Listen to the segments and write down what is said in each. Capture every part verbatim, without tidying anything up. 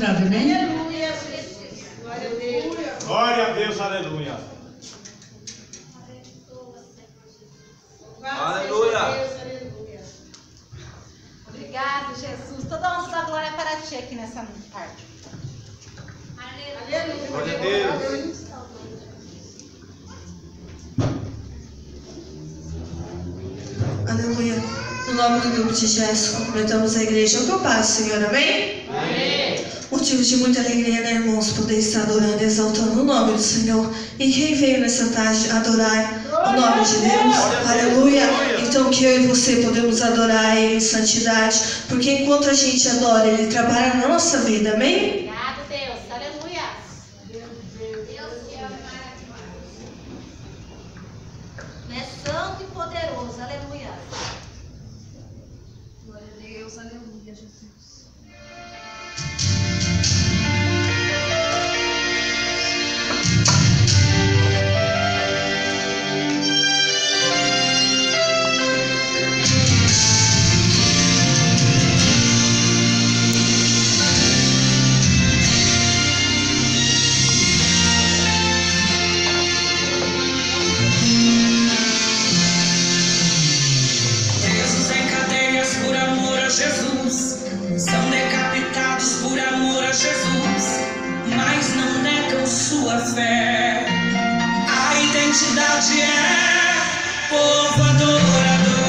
eternidade, amém? Aleluia, Jesus. Glória a Deus. Glória a Deus, aleluia. Aleluia. Obrigado, Jesus. Toda honra da glória para ti aqui nessa tarde. Aleluia. Glória a Deus. Aleluia. No nome do grupo de Jesus, completamos a igreja. Com paz, Senhor, amém? Amém. Motivo de muita alegria, né, irmãos? Poder estar adorando e exaltando o nome do Senhor. E quem veio nessa tarde adorar o nome de Deus? Aleluia. Então que eu e você podemos adorar Ele em santidade. Porque enquanto a gente adora, Ele trabalha na nossa vida, amém? Obrigado, Deus. Aleluia. Deus te ama. É santo e poderoso. Aleluia. Glória a Deus, aleluia, Jesus. Presos em cadeias por amor a Jesus, são decapitados por amor a Jesus, mas não negam sua fé. A identidade é povo adorador.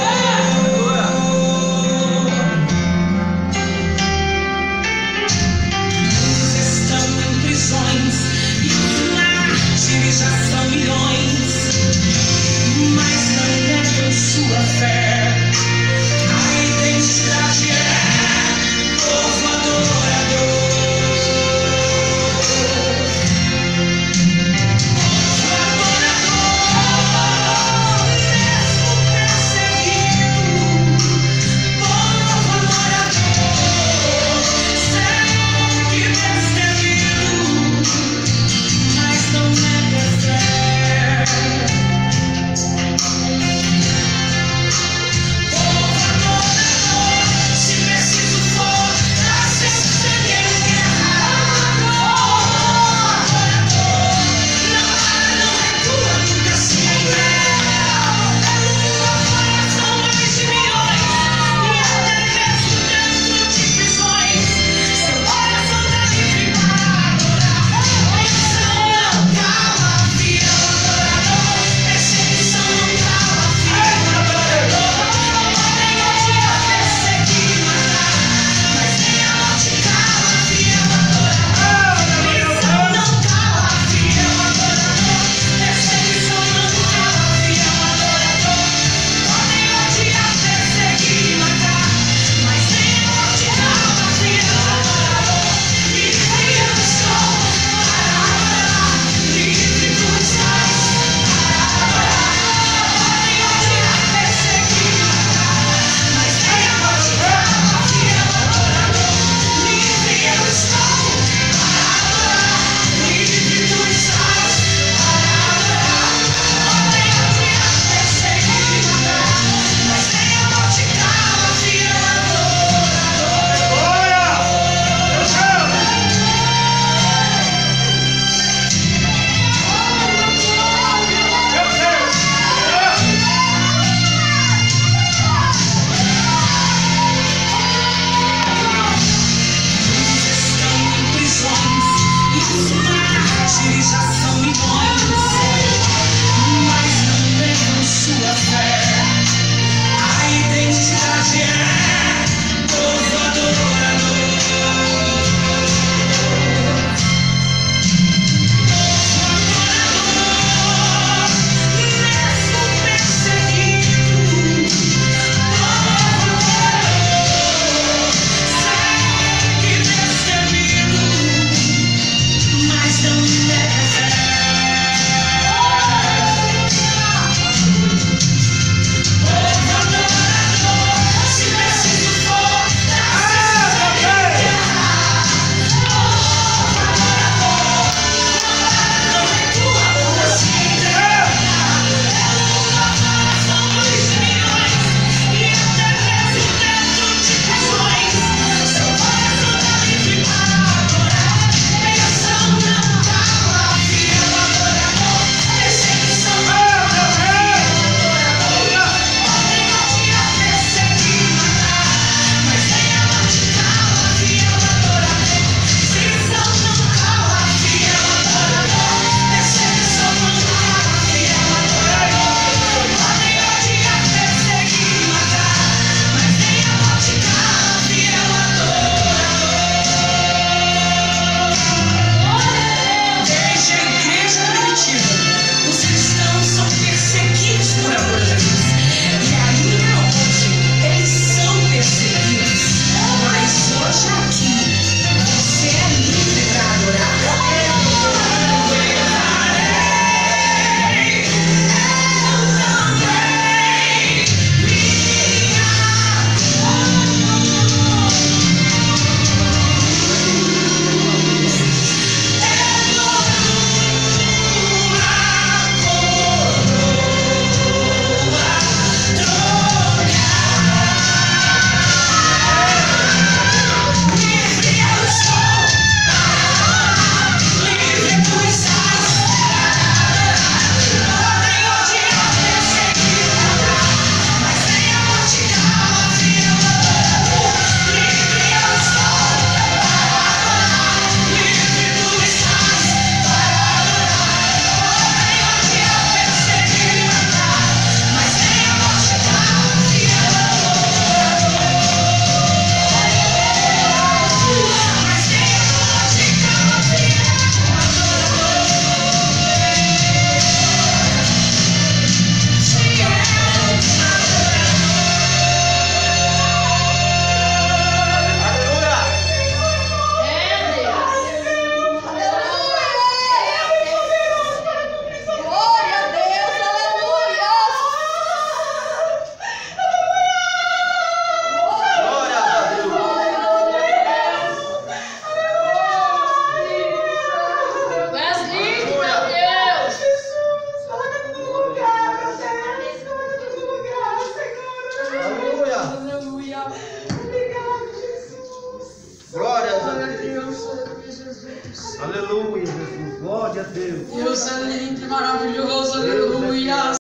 Muitos estão em prisões e os mártires já são milhões, mas não negam sua fé. A identidade é povo adorador. Povo adorador. Aleluia, Jesus. Glória a Deus. Deus é lindo e maravilhoso, aleluia.